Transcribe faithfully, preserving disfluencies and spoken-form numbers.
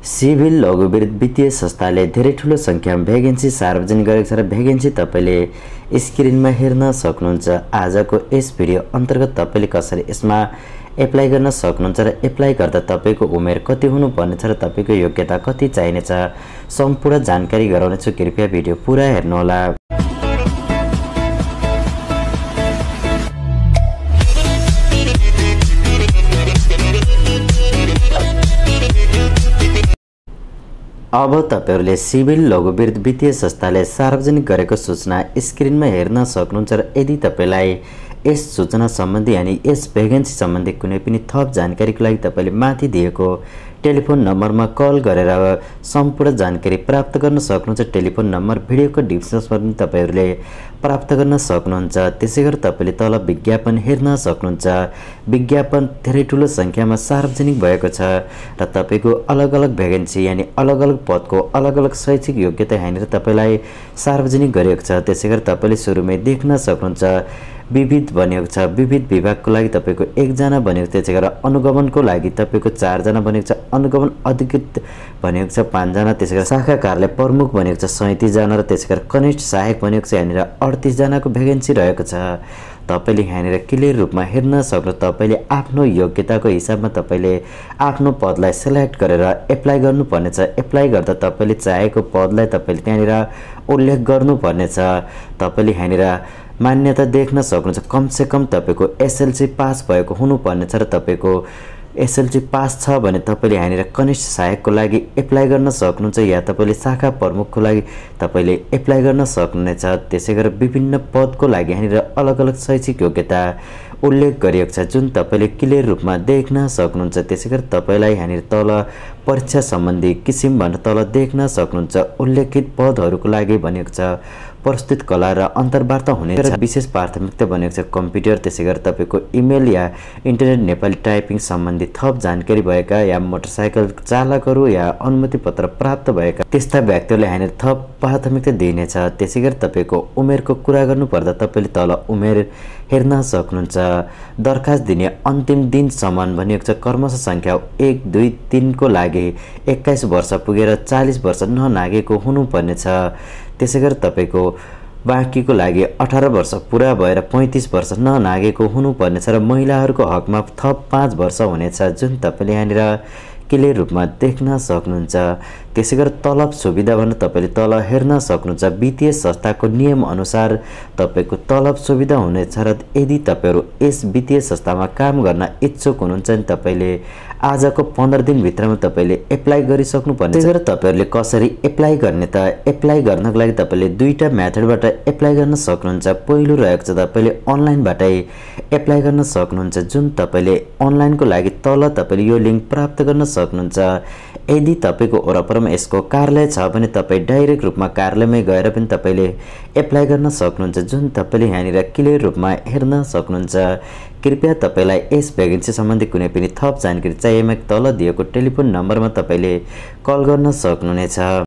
Civil लघुवित्त वित्तीय संस्थाले धेरै ठूलो संख्यामा भ्याकेन्सी सार्वजनिक गरेको छ र भ्याकेन्सी तपाईले स्क्रिनमा हेर्न सक्नुहुन्छ। आजको यस भिडियो अन्तर्गत तपाईले कसरी यसमा एप्लाई गर्न सक्नुहुन्छ र एप्लाई गर्दा तपाईको उमेर कति हुनुपर्ने छ र तपाईको योग्यता कति चाहिनेछ सम्पूर्ण जानकारी गराउनेछु। कृपया भिडियो पुरा हेर्नुहोला। अब तपाईहरुले सिभिल लघुवित्त वित्तीय संस्थाले सार्वजनिक गरेको सूचना स्क्रिनमा हेर्न सक्नुहुन्छ र यदि तपाईलाई यस सूचना सम्बन्धी यानी यस भ्याकेन्सी सम्बन्धी कुनै पनि थप जानकारीको लागि तपाईले माथि दिएको टेलिफोन नम्बरमा कल गरेर सम्पूर्ण जानकारी प्राप्त गर्न सक्नुहुन्छ। टेलिफोन नम्बर भिडियोको डिस्क्रिप्सनमा पनि तपाईहरुले प्राप्त गर्न सक्नुहुन्छ। त्यसैगरी तपाईले तल विज्ञापन हेर्न सक्नुहुन्छ। विज्ञापन धेरै ठूलो संख्यामा सार्वजनिक भएको छ र तपाईको अलग-अलग भ्याकेन्सी यानी अलग-अलग पदको अलग-अलग शैक्षिक योग्यता यहाँनिर तपाईलाई सार्वजनिक गरिएको छ। त्यसैगरी तपाईले सुरुमै देख्न सक्नुहुन्छ विविध बनेको छ। विविध विभागको लागि तपाईको एक जना बनेको छ। त्यसैगरी अनुगमनको लागि तपाईको चार जना बनेको छ। अनुगमन अधिकृत बनेको छ पाँच जना। त्यसैगरी शाखा कार्यालय प्रमुख बनेको छ सैंतीस जना र त्यसैगरी कनिष्ठ सहायक बनेको छ यहाँनिर अडतीस जनाको भ्याकेन्सी रहेको छ। तपाईले यहाँनिर क्लियर रूपमा हेर्न सक्नु। तपाईले आफ्नो योग्यताको हिसाबमा तपाईले आफ्नो पदलाई सिलेक्ट गरेर एप्लाई गर्नुपर्नेछ। एप्लाई गर्दा तपाईले चाहेको पदलाई तपाईले त्यहाँनिर उल्लेख गर्नुपर्नेछ। तपाईले यहाँनिर मान्यता देख्न सक्नुहुन्छ। कम से कम तपाईको एसएलसी पास भएको हुनुपर्नेछ र तपाईको एसएलसी पास छ भने तपाईले यहाँनिर कनिष्ठ सहायकको लागि एप्लाई गर्न सक्नुहुन्छ या तपाईले शाखा प्रमुखको लागि तपाईले एप्लाई गर्न सक्नुहुनेछ। त्यसैगरी विभिन्न पदको लागि यहाँनिर अलग-अलग शैक्षिक योग्यता उल्लेख गरिएको छ जुन तपाईले क्लियर रूपमा देख्न सक्नुहुन्छ। त्यसैगरी तपाईलाई यहाँनिर तल परीक्षा सम्बन्धी किसिम भनेर तल देख्न सक्नुहुन्छ। उल्लेखित पदहरूको लागि भनेको छ प्रस्तुत कला र अन्तर्वार्ता हुनेछ। विशेष प्राथमिकता भनेको छ कम्प्युटर। त्यसैगरी तपाईको इमेल या इन्टरनेट नेपाली टाइपिङ सम्बन्धी थप जानकारी भएका या मोटरसाइकल चालकहरू या अनुमति पत्र प्राप्त भएका त्यस्ता व्यक्तिहरूले यहाँनिर थप प्राथमिकता दिइनेछ। त्यसैगरी तपाईको उमेरको कुरा गर्नुपर्दा तपाईले तल उमेर हेर्न सक्नुहुन्छ। दरखास्त दिने अन्तिम दिनसम्म भनेको छ कर्मश संख्या एक दुई तीन को लागि एक्काइस वर्ष पुगेर चालीस वर्ष ननागेको हुनुपर्नेछ। त्यसैगरी तपाईको बाँकीको लागि अठारह वर्ष पुरा भएर पैंतीस वर्ष ननागेको हुनुपर्नेछ र महिलाहरूको हकमा थप पाँच वर्ष हुनेछ जुन तपाईले यहाँनिर क्लियर रूपमा देख्न सक्नुहुन्छ। त्यसैगरी तलब सुविधा भनेर तपाईले तल हेर्न सक्नुहुन्छ। वित्तीय संस्थाको नियम अनुसार तपाईको तलब सुविधा हुनेछ र यदि तपाईहरु यस वित्तीय संस्थामा काम गर्न इच्छुक हुनुहुन्छ भने तपाईले आजको पन्ध्र दिन भित्रमा तपाईले एप्लाई गरिसक्नु पर्ने। त्यसैगरी तपाईहरुले कसरी एप्लाई गर्ने त एप्लाई गर्नको लागि तपाईले दुईटा मेथडबाट एप्लाई गर्न सक्नुहुन्छ। पहिलो रहेको छ तपाईले अनलाइनबाटै एप्लाई गर्न सक्नुहुन्छ जुन तपाईले अनलाइनको लागि तल तपाईले यो लिंक प्राप्त गर्न सक्नुहुन्छ। यदि तपाईको वरपरमा यसको कार्यालय छ भने तपाई डाइरेक्ट रूपमा कार्यालयमै गएर पनि तपाईले एप्लाई गर्न सक्नुहुन्छ जुन तपाईले यहाँनिर क्लियर रूपमा हेर्न सक्नुहुन्छ। कृपया तपाईलाई यस भ्याकेन्सी सम्बन्धी कुनै पनि थप जानकारी चाहिएमा तल दिएको टेलिफोन नम्बरमा तपाईले कल गर्न सक्नुहुनेछ।